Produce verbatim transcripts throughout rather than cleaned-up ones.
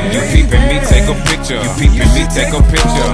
You peeping me, take a picture. You peeping me, take a picture.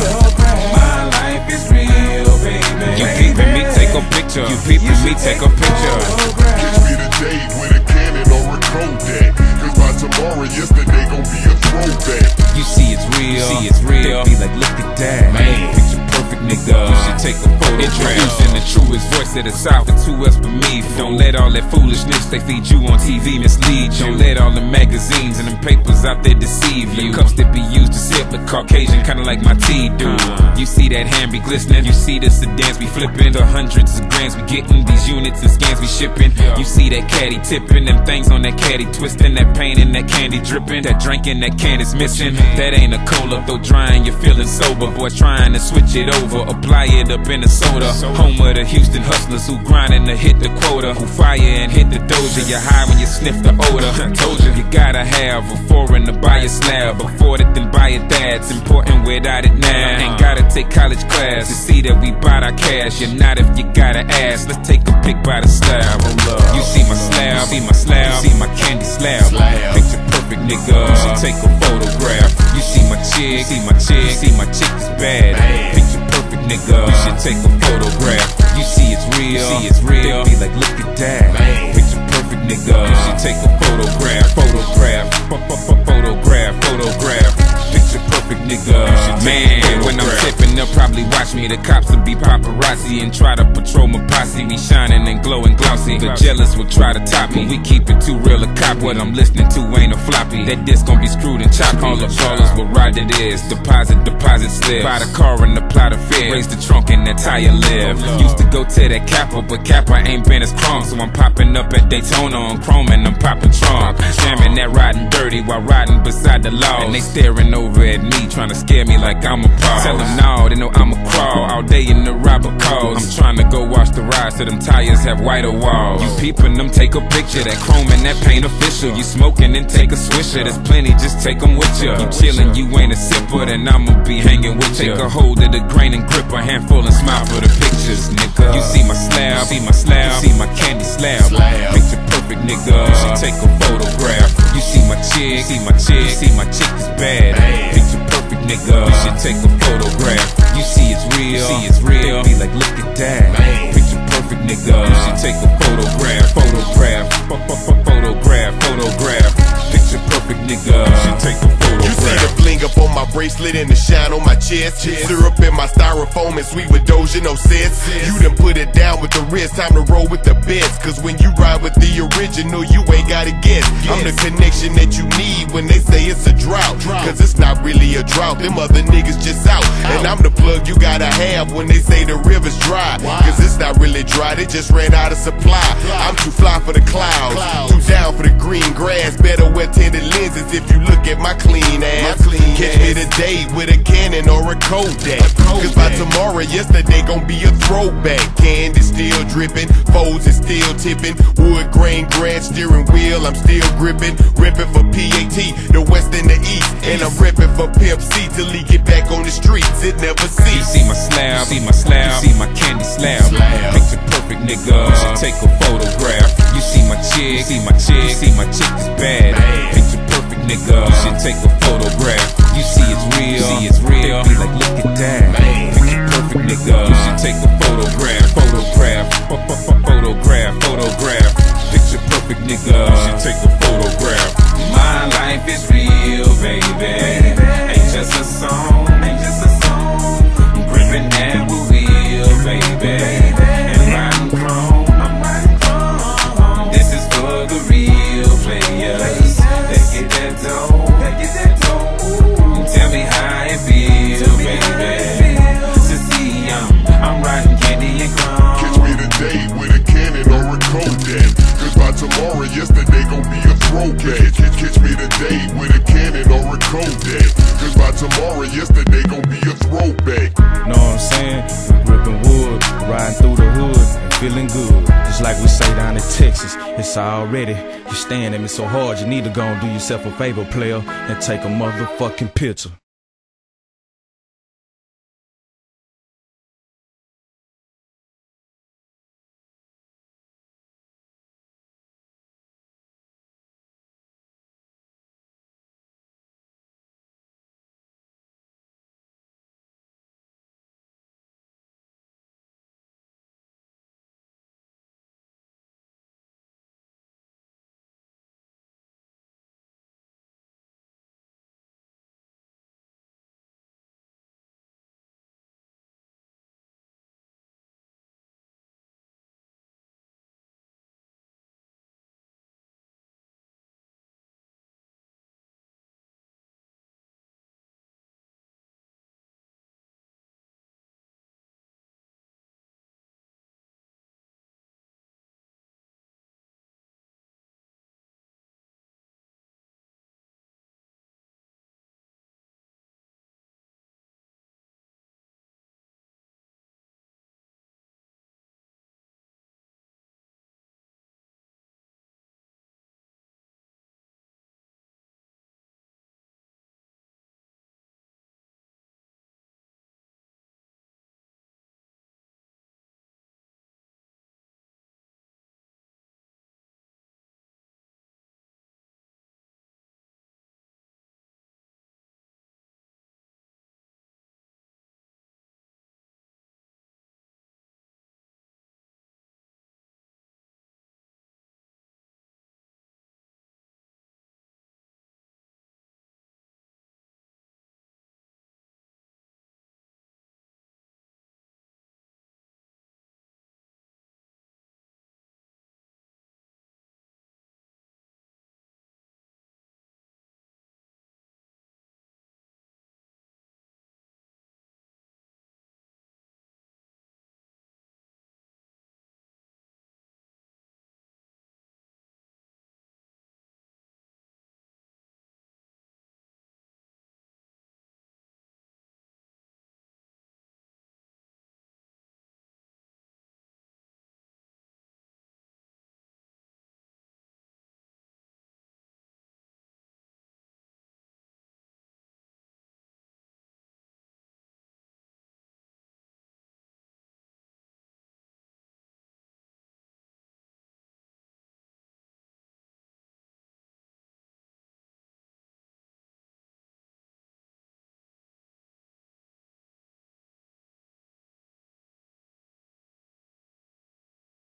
My life is real, baby. You peeping me, take a picture. You peeping me, take a picture. Catch me today with a cannon or a Kodak, cause by tomorrow, yesterday gon' be a throwback. You see it's real, you see it's real. Be like, look at that, man. Picture perfect, nigga. You should take a photo. Introducing the truest voice of the South, and who else but me? Don't let all that foolishness they feed you on T V mislead you. Don't let all the magazines and them papers out there deceive you. The cups that be used to sip the Caucasian, kinda like my tea do. You see that hand be glistening, you see the sedans be flipping, the hundreds of grams we getting, these units and scans we shipping. You see that caddy tipping, them things on that caddy twisting, that pain and that candy dripping, that drink and that can is missing. That ain't a cola, though drying, you're feeling sober. Boys trying to switch it over, apply it up in a soda. Home of the Houston hustlers who grinding to hit the quota, who fire and hit the doja. You're high when you sniff the odor. I told you, you gotta have a foreign to buy a slab. Before that, then buy it, that's important without it now. Ain't gotta take college class to see that we bought our cash. You're not if you gotta ask. Let's take a pic by the slab. You see my slab, see my slab, see my candy slab. Picture perfect, nigga. You should take a photograph. You see my chick, see my chick, see my chick is bad. Picture perfect, nigga. You should take a photograph. You see it's real, see it's real. Be like, look at that. Picture perfect, nigga. You should take a photograph, photograph, photograph, photograph. Picture perfect, nigga. Man, when I'm tipping, they'll probably watch me. The cops will be paparazzi and try to patrol my posse. We shining and glowing glossy. The jealous will try to top me. We keep it too real to cop. What I'm listening to ain't a floppy. That disc gon' be screwed and chopped. All the ballers will ride it is. Deposit, deposit slip. Buy the car and apply the fare. Raise the trunk and that tire live. Used to go to that Kappa, but Kappa ain't been as chrome. So I'm popping up at Daytona on chrome and I'm popping trunk. Jamming that riding dirty while riding beside the law. And they staring over at me, trying to scare me like I'm a pro. Tell them no, they know I'm a crawl. All day in the robber calls. I'm trying to go wash the rides so them tires have whiter walls. You peeping them, take a picture. That chrome and that paint official. You smoking and take a swisher. There's plenty, just take them with you. You chillin', you ain't a sipper, then I'ma be hanging with you. Take a hold of the grain and grip a handful and smile for the pictures, nigga. You see my slab, see my slab, see my candy slab. Picture perfect, nigga. You should take a photograph. You see my chick, see my chick, see my chick is bad. Picture perfect, nigga. You should take a photograph. You see it's real, see it's real. Be like, look at that. Picture perfect, nigga. You should take a photograph, photograph, photograph, photograph. Picture perfect, nigga. You should take a photograph. You see the bling up on my bracelet and the shine on my chest. Syrup in my styrofoam and sweet with Doja, no sense. You done put it down with the wrist, time to roll with the best. Cause when you ride with the original, you ain't gotta guess. I'm the connection that you need when they say it's a drought. Cause it's not really a drought, them other niggas just out. And I'm the plug you gotta have when they say the river's dry. Cause it's not really dry, they just ran out of supply. I'm too fly for the clouds, too down for the green grass. Better wear tinted lenses if you look at my clean ass. Catch me today with a cannon or a Kodak. Cause by tomorrow, yesterday gon' be a throwback. Candy still dripping, foes is still tipping. Wood grain grass steering wheel, I'm still gripping. Ripping for P A T, the west and the east. And I'm ripping for Pimp C till he get back on the streets. It never cease. You see my slab, see my slab, you see my candy slab. Picture perfect, nigga. You should take a photograph. You see my chick, see my chick, see my chick is bad. Picture perfect, nigga. You should take a photograph. You see it's real, see it's real. Be like, look at that. Picture perfect, nigga. You should take a photograph, photograph, photograph, photograph. Picture perfect, nigga. You should take a photograph. My life is real, baby. Ain't just a song, ain't just a song. I'm gripping that wheel, baby. And riding chrome, I'm riding chrome. This is for the real players that get that dough, that get that dough. Tell me how it feels, baby. To see I'm, I'm riding candy and chrome. Catch me today with a cannon or a Kodak. Cause by tomorrow, yesterday gon' be a throwback. Catch, catch me today with a cannon or a Kodak. Cause by tomorrow, yesterday gon' be a throwback. Know what I'm saying? Gripping wood, riding through the hood, and feeling good. Just like we say down in Texas, it's already. You staring at me so hard, you need to go and do yourself a favor, player, and take a motherfucking picture.